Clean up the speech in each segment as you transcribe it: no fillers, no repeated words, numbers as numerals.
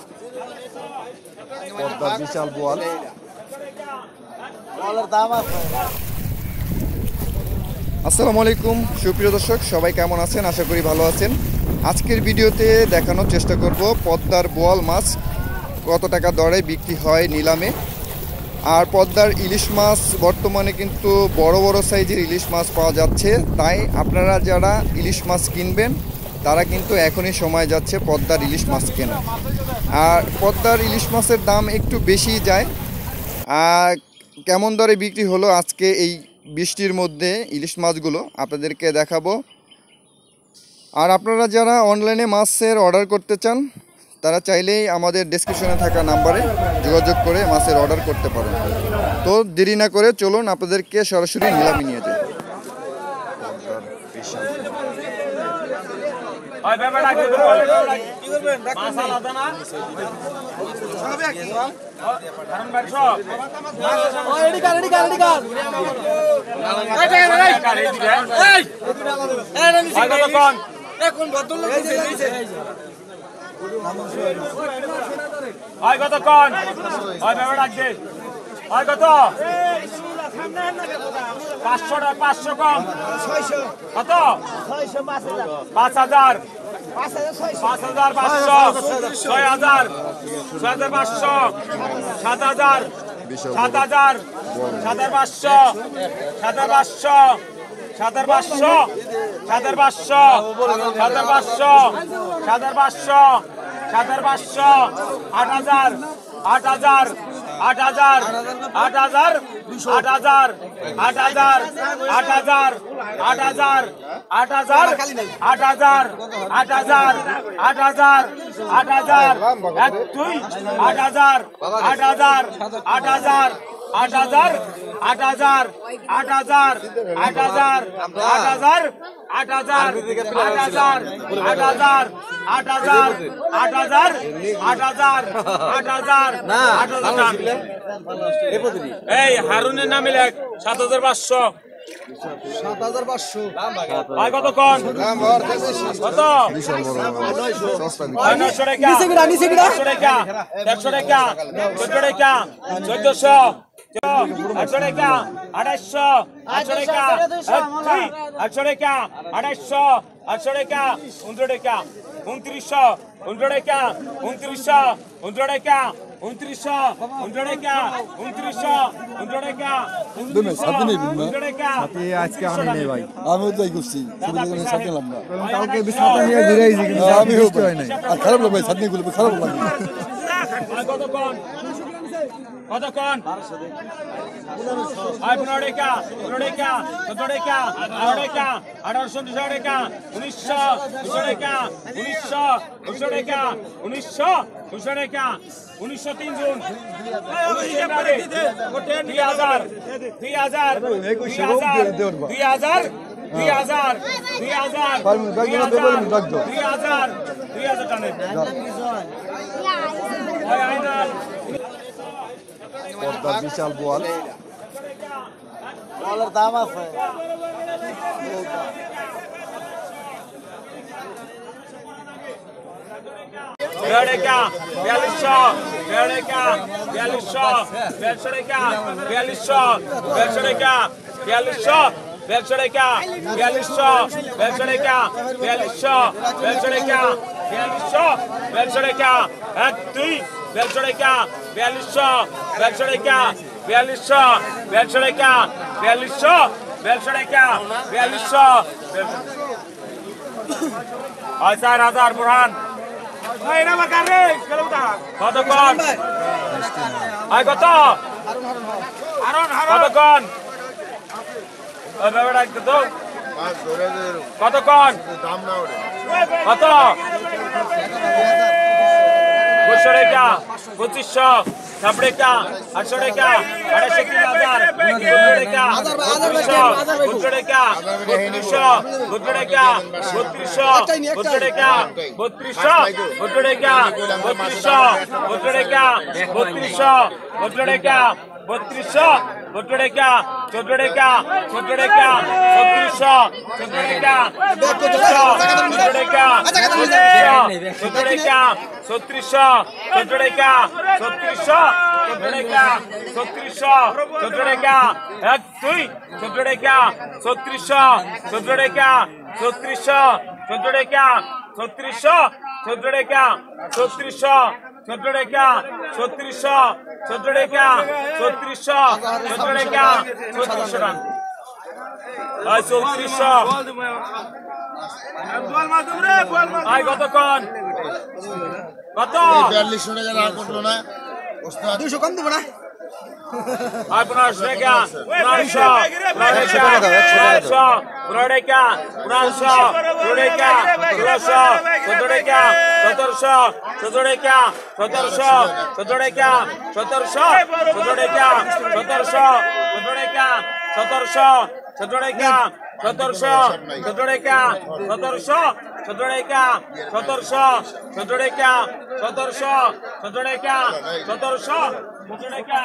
পদ্মার বিশাল বোয়াল। আসসালামু আলাইকুম সুপ্রিয় দর্শক, সবাই কেমন আছেন? আশা করি ভালো আছেন। আজকের ভিডিওতে দেখানোর চেষ্টা করব পদ্মার বোয়াল মাছ কত টাকা দরে বিক্রি হয় নিলামে। আর পদ্মার ইলিশ মাছ বর্তমানে কিন্তু বড় বড় সাইজের ইলিশ মাছ পাওয়া যাচ্ছে, তাই আপনারা যারা ইলিশ মাছ কিনবেন তারা কিন্তু এখনই সময় যাচ্ছে পদ্মার ইলিশ মাছ কেনা। আর পদ্মার ইলিশ মাছের দাম একটু বেশি যায়। আর কেমন দরে বিক্রি হলো আজকে এই বৃষ্টির মধ্যে ইলিশ মাছগুলো আপনাদেরকে দেখাবো। আর আপনারা যারা অনলাইনে মাছের অর্ডার করতে চান তারা চাইলেই আমাদের ডেসক্রিপশনে থাকা নাম্বারে যোগাযোগ করে মাছের অর্ডার করতে পারেন। তো দেরি না করে চলুন আপনাদেরকে সরাসরি নিলামে নিয়ে যাই। কতক্ষণ 500 কম কত 5000 5500 6000 6500 7000 7000 7500 7500 7500 7500 7500 7500 8000 8000 8000 8000 8000 8000 8000 8000 8000 8000 8000 8000 8000 এক দুই 8000 8000 8000 8000 8000 8000 8000 8000 8000 8000 8000 এই হারুনের নামে লেখ 7500 ভাই কতক্ষণ কত 900 টাকা 100 টাকা 100 টাকা 14 টাকা 1400 800 টাকা 800 800 টাকা 800 টাকা 800 800 টাকা 19 টাকা 2900 19 টাকা 2900 19 টাকা 2900 19 টাকা 2900 19 টাকা 19 টাকা আজকে আমি নেই ভাই, আমিও তাই করছি, সাথে না কালকে বিছানা নিয়ে ঘুরেইছি কিন্তু আমিও হয় নাই। আর খারাপ লাগে ভাই, সাথে গুলো খারাপ লাগে। কতক্ষণ কতক্ষণ 15 টাকা 15 টাকা 14 টাকা 18 টাকা 1800 টাকা 1900 টাকা 1900 টাকা 1900 টাকা 1903 জুন 2000 2000 টানে পদ্মার বিশাল বোয়াল। দাম আছে Verdeca, Belisho, Verdeca, Belisho, Belshoreka, Belisho, Belshoreka, Belisho, Belshoreka, Belisho, Belshoreka, Belisho, Belshoreka, Belisho, Belshoreka, এক দুই Belshoreka, Belisho, Belshoreka, Belisho, Belshoreka, Belisho, Belshoreka, Belisho, 4000 Burhan কতক্ষণ কত কতক্ষণ কতক্ষণ কত 500 টাকা 2500 90 টাকা 800 টাকা 25000 টাকা 200 টাকা 3200 টাকা 3200 টাকা 3200 টাকা 3200 টাকা 3200 টাকা 3200 14 টাকা 14 টাকা 14 টাকা 3600 14 টাকা 14 টাকা 14 টাকা 3600 14 টাকা 3600 14 টাকা 3600 14 টাকা 1 2 14 টাকা 3600 14 টাকা 3600 14 টাকা 3600 14 টাকা 3600 14 টাকা 3600 14 টাকা 3600 14 টাকা 3600 টাকা আই 3600 আই কতক্ষণ কত 4200 টাকা না করলো না 200 কম দেব না আর 1500 টাকা 1500 টাকা 1500 টাকা 17 টাকা 17 টাকা 17 টাকা 17 টাকা 17 টাকা 17 টাকা 17 টাকা 17 টাকা 17 টাকা 17 টাকা 17 টাকা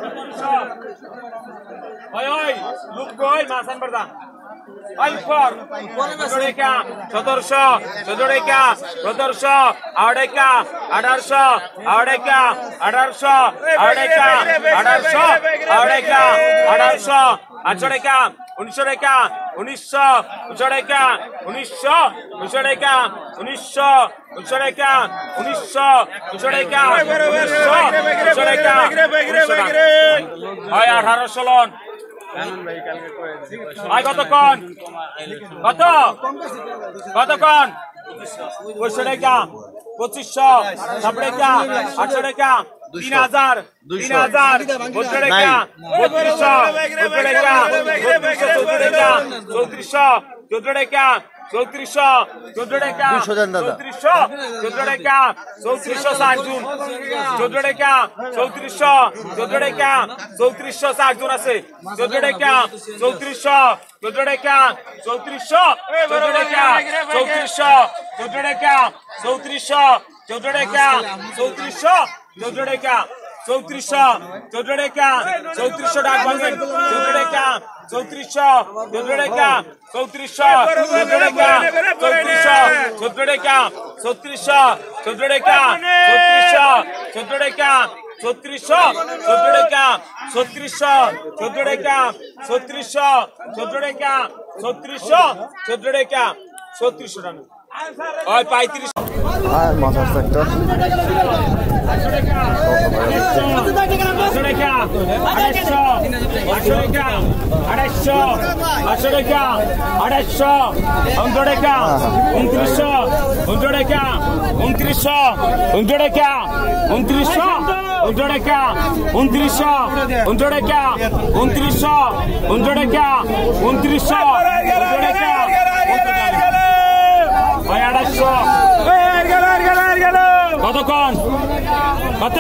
ওই ওই লুক কই মাসান বর্দা ওই ফর 17 টাকা 17 টাকা 17 টাকা 1800 টাকা 1800 টাকা 1800 টাকা 1800 800 টাকা 1900 টাকা 1900 টাকা 1900 টাকা 1900 টাকা 1900 টাকা 1900 টাকা হয় 1800 লন ভাই কতক্ষণ কত কতক্ষণ 2500 টাকা 2500 টাকা 800 টাকা 3000 3000 32 টাকা 3200 টাকা 3400 টাকা 3400 টাকা 3400 টাকা 3400 টাকা 3460 জন 14 টাকা 3400 টাকা 3460 জন আছে 14 টাকা 3400 টাকা 3400 টাকা 3400 টাকা 3400 টাকা 3400 টাকা 3400 টাকা 3400 টাকা বলবেন 14 টাকা 3400 টাকা 3400 টাকা 3400 টাকা 3400 টাকা 3400 টাকা 3600 টাকা 3600 টাকা 3600 টাকা 3600 টাকা 3600 টাকা ওই 35 আর মাথার সেক্টর কতক্ষণ কত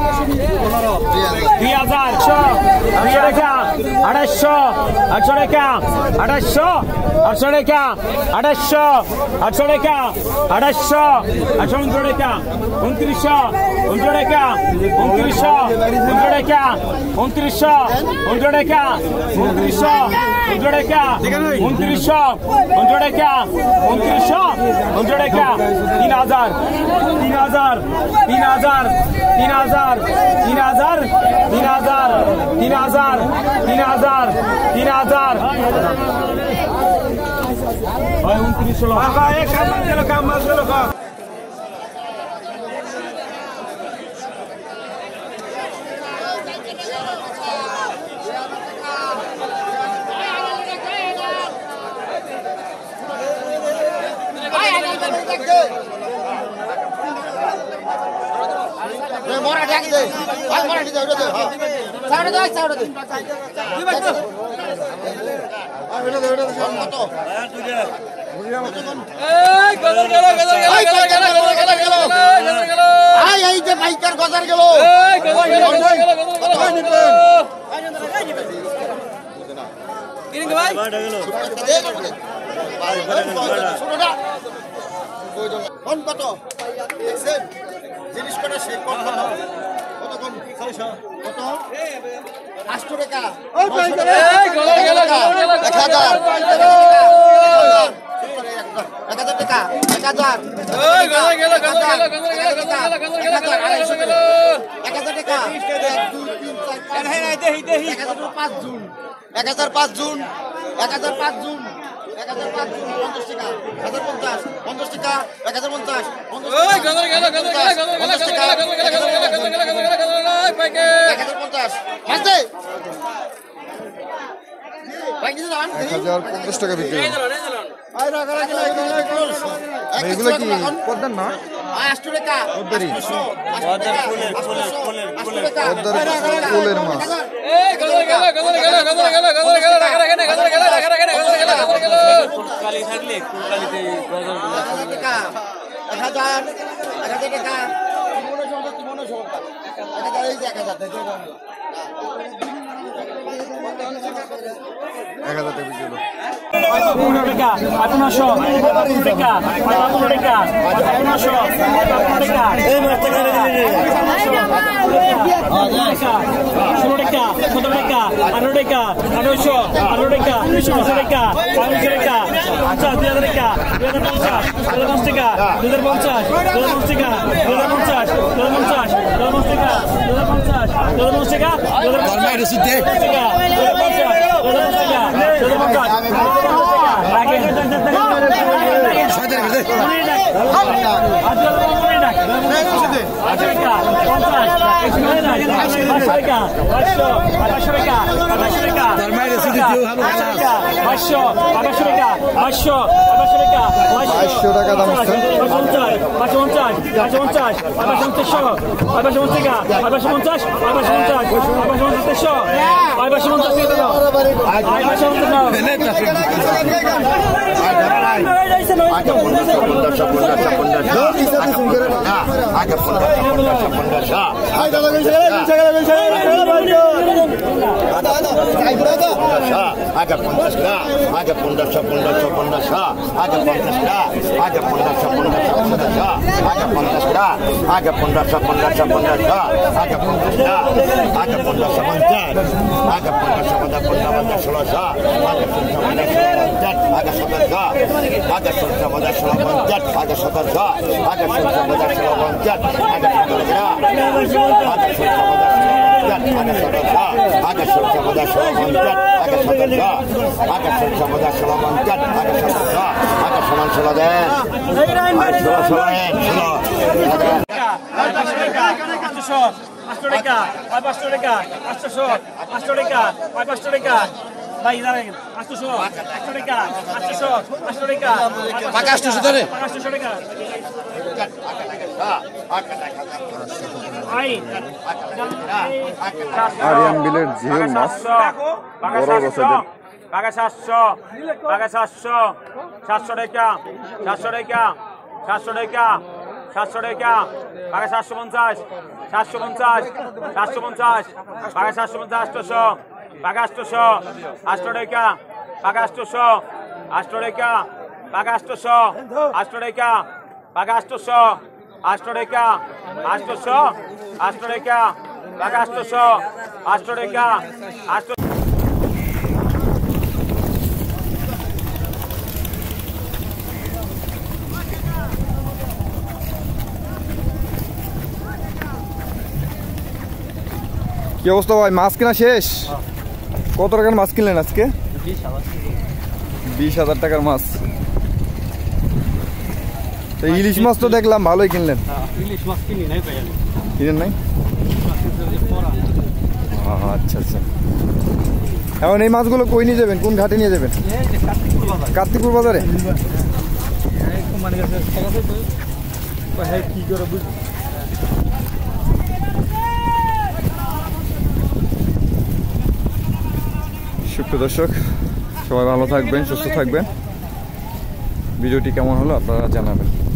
2000 টাকা 2800 টাকা 2800 টাকা 2800 টাকা 2800 টাকা 2900 টাকা 2900 টাকা 2900 টাকা 2900 টাকা 2900 টাকা 2900 টাকা 3000 3000 3000 3000 3000 3000 3000 3000 3000 ভাই 2900 বাবা এক কাম মাছ গেল মোরা ডাক দে ভাই মোরা দি দাও দে হ্যাঁ সাউন্ড দে সাউন্ড দে কি বাচ্চা আর এটা দে কত এই গদর গেল আই এই যে বাইকার গদর গেল এই গদর গেল কিরিং ভাই শুনোটা কোন কত দেখছেন জিনিস কটা শেক কত কত কত 800 টাকা 1000 টাকা 1005 জুন 1005 জুন 50 টাকা 1050 টাকা 1050 1050 টাকা বিক্রি হলো। এগুলো কি পদ্মার না? 800 টাকা পদ্মারি ফুলের মাছ। কালি থাকলে কালিতে 1000 টাকা 1000 টাকা 1000 টাকা বিক্রি হলো। 15 টাকা 1800 টাকা 15 টাকা 1800 টাকা এই মাছ টাকা 16 টাকা 17 টাকা 18 টাকা 1800 18 টাকা 1900 টাকা 1900 টাকা 50 2000 টাকা 2050 2050 টাকা 2050 2050 টাকা 2050 2050 2050 টাকা 2050 2050 টাকা 500 টাকা দাম আছে। 800 ধরে আরিয়ান বিলের জিওল মাছ বড় বছরের। 700 টাকা 700 টাকা 700 টাকা 700 টাকা 750 750 750 750 800 800 800 টাকা 800 800 টাকা 800 800 টাকা 800 800 টাকা 800 800 টাকা 800 800 টাকা 800 কি অবস্থা ভাই, মাছ কেনা শেষ? কত টাকার মাছ কিনলেন আজকে? 20,000 টাকার মাছ। তো ইলিশ মাছ তো দেখলাম ভালোই কিনলেন। ইলিশ মাছ কিনি নাই ভাই, কিনেন নাই? আচ্ছা আচ্ছা। এখন এই মাছগুলো কই নিয়ে যাবেন, কোন ঘাটে নিয়ে যাবেন? কার্তিকপুর বাজারে। কি করে বুঝ সুপ্রিয় দর্শক, সবাই ভালো থাকবেন, সুস্থ থাকবেন। ভিডিওটি কেমন হলো আপনারা জানাবেন।